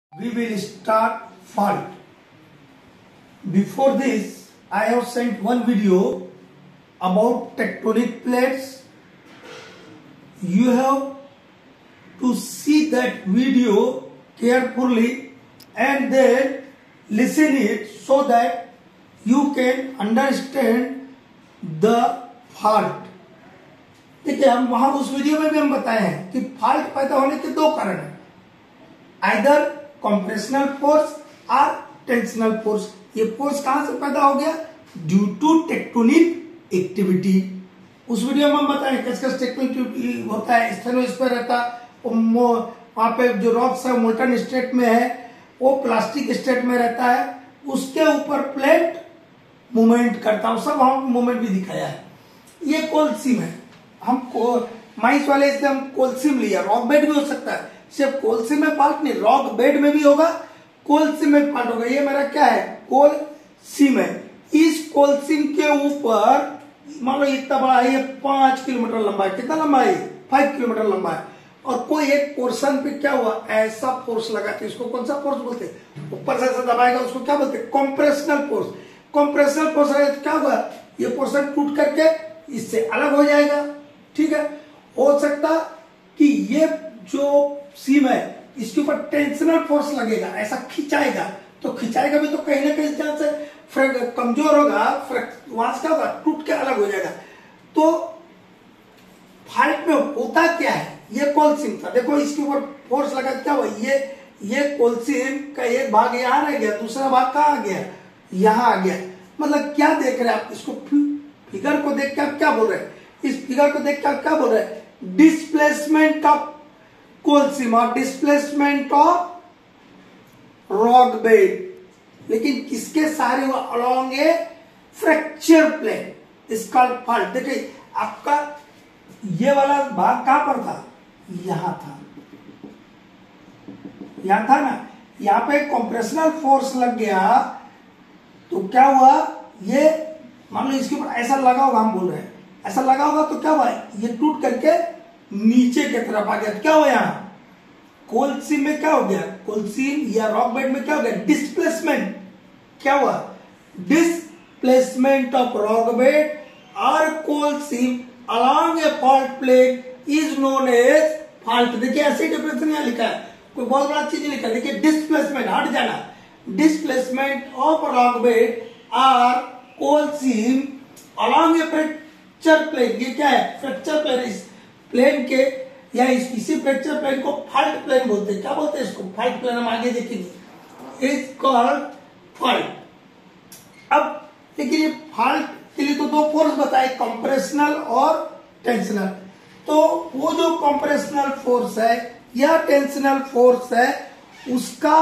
We will start fault. Before this, I have sent one video about tectonic plates. You have to see that video carefully and then listen it so that you can understand the fault. देखिए, हम वहां उस video में भी हम बताए हैं कि फॉल्ट पैदा होने के दो कारण हैं, आइदर कंप्रेशनल फोर्स और टेंशनल फोर्स। ये फोर्स कहां से पैदा हो गया? Due to tectonic activity. उस वीडियो में हम बताए कस टेक्टोनिक एक्टिविटी होता है, स्टेनोस्फीयर रहता है, वहां पे जो रॉक्स है मोल्टन स्टेट में है, वो प्लास्टिक स्टेट में रहता है, उसके ऊपर प्लेट मूवमेंट करता है, सब हम मूवमेंट भी दिखाया है। ये कोलसीम है, हमको माइस वाले इसलिए हम कोलसीम लिया। रॉक बेड भी हो सकता है, सिर्फ कोलसीम में फॉल्ट नहीं, रॉक बेड में भी होगा, कोलसीम में फॉल्ट होगा। ये मेरा क्या है? कोलसीम है। इस कोलसीम के ऊपर मान लो इतना बड़ा है, ये 5 किलोमीटर लंबा है। कितना लंबा है? 5 किलोमीटर लंबा है। और कोई एक पोर्शन पे क्या हुआ, ऐसा फोर्स लगाते हैं, इसको कौन सा फोर्स बोलते हैं? ऊपर से ऐसा दबाएगा, उसको क्या बोलते हैं? Compressional force. कंप्रेशनल फोर्स है तो क्या होगा? ये पोर्शन टूट करके इससे अलग हो जाएगा। ठीक है, हो सकता कि ये जो सीम है इसके ऊपर टेंशनल फोर्स लगेगा, ऐसा खिंचाएगा, तो खिंचाएगा भी तो कहीं ना कहीं जहां से कमजोर होगा, वहां से क्या होगा? टूट के अलग हो जाएगा। तो फॉल्ट में होता क्या है? ये कोलसीम था, देखो इसके ऊपर फोर्स लगा, क्या हुआ? ये कोलसीम का एक भाग यहां रह गया, दूसरा भाग कहां आ गया? यहां आ गया। मतलब क्या देख रहे हैं आप? इसको फिगर को देख के आप क्या बोल रहे हैं? इस फिगर को देख के आप क्या बोल रहे हैं? डिस्प्लेसमेंट ऑफ कोलसीम और डिस्प्लेसमेंट ऑफ रॉक बेड। लेकिन किसके सहारे हुआ? अलोंग ए फ्रैक्चर प्लेन, इसका फॉल्ट। देखिए आपका ये वाला भाग कहां पर था? यहां था, यहां था ना। यहां पे कंप्रेशनल फोर्स लग गया तो क्या हुआ? ये मान लो इसके ऊपर ऐसा लगा होगा, हम बोल रहे हैं ऐसा लगा होगा, तो क्या हुआ? ये टूट करके नीचे की तरफ आ गया। क्या हुआ? यहां कोलसीम में क्या हो गया? कोलसीम या रॉक बेड में क्या हो गया? डिस्प्लेसमेंट। क्या हुआ? डिस्प्लेसमेंट ऑफ रॉक बेड और coal seam along a fault plate is known as fault। देखिए ऐसे डेफिनेशन यहां लिखा है, कोई बहुत बड़ा चीज नहीं लिखा। देखिए डिस्प्लेसमेंट, हट जाना, डिस्प्लेसमेंट ऑफ रॉक बेड और coal seam along a fracture plane. ये क्या है? Fracture plane. इस प्लेन के या इसी फ्रैक्चर प्लेन को फॉल्ट प्लेन बोलते हैं। क्या बोलते हैं इसको? Fault plane. हम आगे देखेंगे, इज कॉल्ड फॉल्ट। अब देखिए फॉल्ट के लिए तो दो फोर्स बताए, कंप्रेशनल और टेंशनल। तो वो जो कंप्रेशनल फोर्स है या टेंशनल फोर्स है, उसका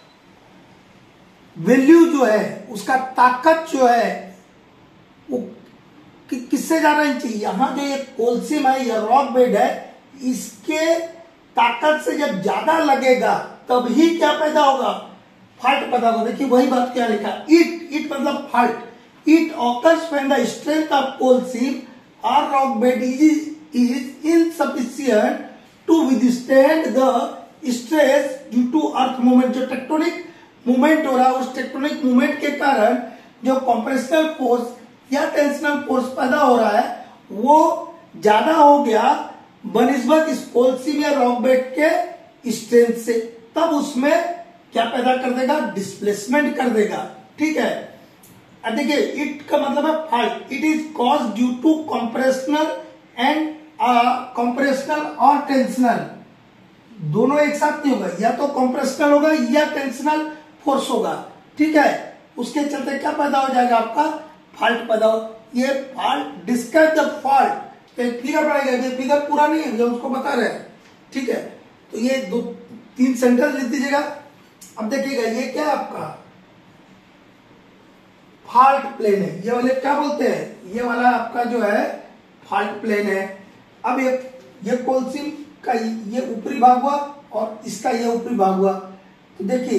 वैल्यू जो है, उसका ताकत जो है, वो किससे ज्यादा चाहिए? यहां जो ये कोलसीम है या रॉक बेड है, इसके ताकत से जब ज्यादा लगेगा तभी क्या पैदा होगा? फॉल्ट पैदा होगा। देखिए वही बात क्या लिखा, इट मतलब fault. It occurs when the strength of coal seam or rock bed is insufficient to withstand the stress due to earth movement। जो टेक्टोनिक मूवमेंट हो रहा है, उस टेक्टोनिक मूवमेंट के कारण जो कंप्रेशनल फोर्स या टेंशनल फोर्स पैदा हो रहा है, वो ज्यादा हो गया बनिस्बत इस कोल सीम या रॉक बेड के स्ट्रेंथ से। तब उसमें क्या पैदा कर देगा? डिस्प्लेसमेंट कर देगा। ठीक है, अब देखिए इट का मतलब है fault. It is cause due to compressional and compressional और टेंशनल, दोनों एक साथ नहीं होगा, या तो कंप्रेशनल होगा या टेंशनल फोर्स होगा। ठीक है, उसके चलते क्या पैदा हो जाएगा? आपका फॉल्ट पैदा हो। ये फॉल्ट, डिस्क्राइब द फॉल्ट। एक फिगर बनाएगा, ये फिगर पूरा नहीं है जो उसको बता रहे हैं। ठीक है, तो ये 2-3 सेंटेंस लिख दीजिएगा। अब देखिएगा ये क्या है? आपका फॉल्ट प्लेन है। ये वाले क्या बोलते हैं? ये वाला आपका जो है फॉल्ट प्लेन है। अब ये कोलसीम का ये ऊपरी भाग हुआ और इसका ये ऊपरी भाग हुआ। तो देखिए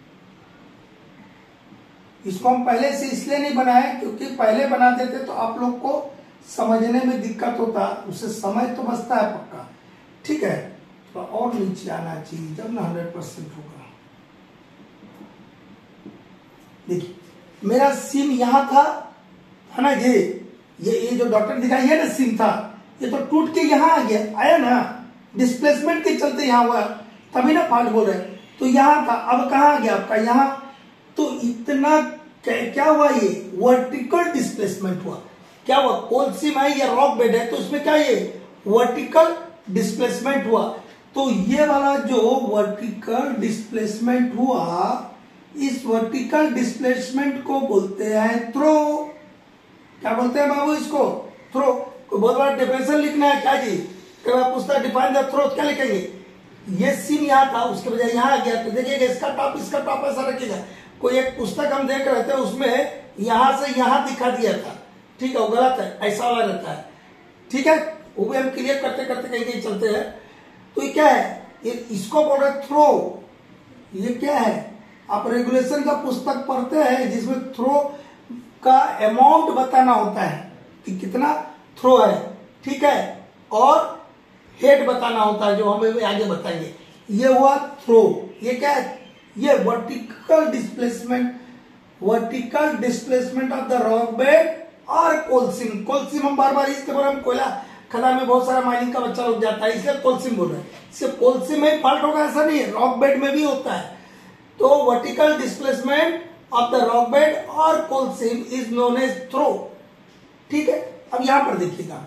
इसको हम पहले से इसलिए नहीं बनाए क्योंकि पहले बना देते तो आप लोग को समझने में दिक्कत होता, उससे समय तो बचता है पक्का। ठीक है, थोड़ा और नीचे आना चाहिए जब ना 100% होगा। देखिए मेरा सिम यहाँ था, है ना, ये जो डॉक्टर दिखाई है ना सिम था, ये तो टूट के यहाँ आ गया, आया ना, डिस्प्लेसमेंट के चलते यहाँ हुआ, तभी ना फॉल्ट बोल रहे हैं। तो यहाँ था, अब कहाँ आ गया आपका यहाँ, तो इतना क्या हुआ, ये वर्टिकल डिस्प्लेसमेंट हुआ। क्या हुआ, कोल सिम है या रॉक बेड है, तो इसमें क्या ये वर्टिकल डिस्प्लेसमेंट हुआ। तो ये वाला जो वर्टिकल डिस्प्लेसमेंट हुआ, इस वर्टिकल डिस्प्लेसमेंट को बोलते हैं थ्रो। क्या बोलते हैं बाबू इसको, थ्रो। कोई बहुत बड़ा डेफिनेशन लिखना है क्या जी, कई बार पूछता है डिफाइन द थ्रो, क्या लिखेंगे, ये सिम यहाँ था उसके बजाय यहाँ आ गया, तो देखिएगा इसका टॉप ऐसा रखिएगा। कोई एक पुस्तक हम देख रहे थे उसमें यहां से यहां दिखा दिया था, ठीक है, वो गलत है, ऐसा वाला रहता है, ठीक है, वो भी हम क्लियर करते करते कहीं कहीं चलते हैं। तो ये क्या है, ये इसको बोल रहे थ्रो। ये क्या है, आप रेगुलेशन का पुस्तक पढ़ते हैं जिसमें थ्रो का अमाउंट बताना होता है कि कितना थ्रो है, ठीक है, और हेड बताना होता है जो हमें आगे बताएंगे। ये हुआ थ्रो। ये क्या है, ये vertical displacement of the rock bed और कोलसिम। कोलसिम हम बार बार इसके बारे में, कोयला खदान में बहुत सारा माइनिंग का बच्चा लोग जाता है, इसलिए कोलसिम बोल रहे हैं। सिर्फ कोलसिम में फॉल्ट होगा ऐसा नहीं है, रॉक बेड में भी होता है। तो vertical displacement of the rock bed और coal seam is known as throw, ठीक है। अब यहां पर देखिएगा,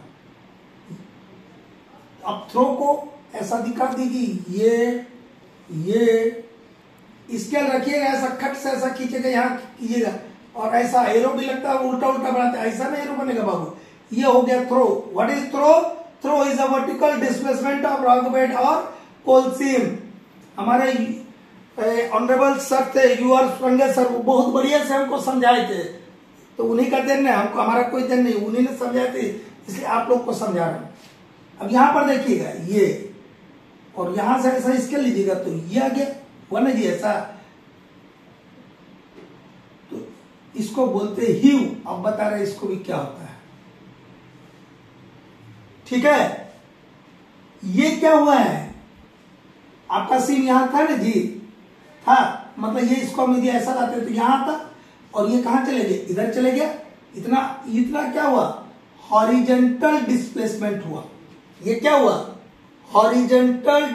अब थ्रो को ऐसा दिखा दीजिए, ये स्केल रखिएगा, ऐसा खट से ऐसा खींचेगा, यहाँ कीजिएगा, और ऐसा एरो भी लगता है, उल्टा उल्टा बनाते हैं, ऐसा नहीं एरो बनेगा बाबू। ये हो गया throw. What is throw, throw is a vertical displacement of rock bed और कोलसिम। हमारे ऑनरेबल सर थे यूआर स्वंगे सर, वो बहुत बढ़िया से हमको समझाए थे, तो उन्हीं का देन है हमको, हमारा कोई देन नहीं, उन्हीं ने समझाए थे, इसलिए आप लोग को समझा रहे हैं। अब यहां पर देखिएगा ये, और यहां से ऐसा स्केल लीजिएगा तो ये आ गया, हुआ ना जी ऐसा, तो इसको बोलते हीव। अब बता रहे इसको भी क्या होता है, ठीक है। ये क्या हुआ है, आपका सीन यहां था ना जी, था, मतलब ये इसको हम यदि ऐसा लाते तो यहां था, और ये कहां चले गए, इधर चले गया, इतना क्या हुआ, हॉरिजेंटल डिस्प्लेसमेंट हुआ। ये क्या हुआ, horizontal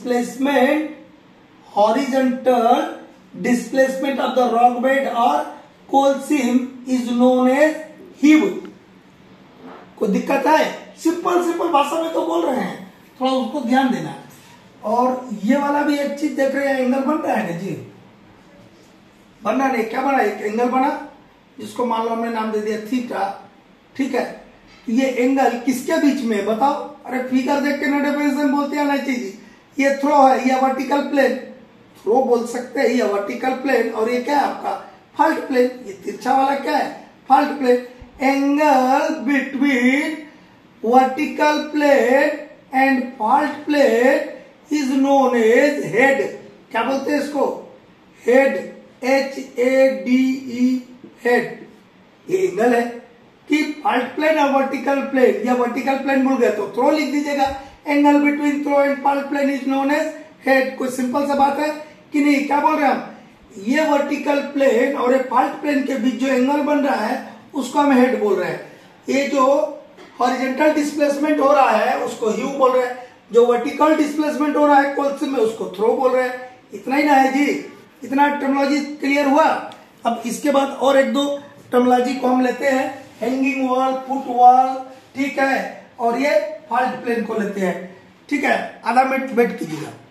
displacement of the rock bed और coal seam is known as heave. कोई दिक्कत है, सिंपल भाषा में तो बोल रहे हैं, थोड़ा उसको ध्यान देना। और ये वाला भी एक चीज देख रहे हैं, एंगल बन रहा है ना जी, बनना नहीं, क्या बना, एक एंगल बना जिसको मान लो हमने नाम दे दिया थीटा, ठीक है। ये एंगल किसके बीच में बताओ, अरे फिगर देख के ना डेफिनेशन बोलते हैं ना चीज, ये थ्रो है, ये वर्टिकल प्लेन, थ्रो बोल सकते हैं, ये वर्टिकल प्लेन, और ये क्या है आपका फॉल्ट प्लेन, ये तिरछा वाला क्या है, fault plane. Angle between vertical plane and fault plane is known as hade. क्या बोलते हैं इसको, हेड, HADE, हेड। ये एंगल है कि फॉल्ट प्लेन और वर्टिकल प्लेन, या वर्टिकल प्लेन भूल गए तो थ्रो लिख दीजिएगा। Angle between throw and fault plane is known as hade. कोई सिंपल सा बात है कि नहीं, क्या बोल रहे हैं हम, ये वर्टिकल प्लेन और ये फॉल्ट प्लेन के बीच जो एंगल बन रहा है उसको हम हेड बोल रहे हैं। ये जो हॉरिजॉन्टल डिस्प्लेसमेंट हो रहा है उसको ह्यू बोल रहे हैं, जो वर्टिकल डिस्प्लेसमेंट हो रहा है कोलसिम में उसको थ्रो बोल रहे हैं। इतना ही ना है जी, इतना टर्मिनोलॉजी क्लियर हुआ। अब इसके बाद और एक दो टर्मिनोलॉजी को हम लेते हैं, हैंगिंग वॉल, फुट वॉल, ठीक है, और ये फॉल्ट प्लेन को लेते हैं, ठीक है। आधा मिनट वेट कीजिएगा।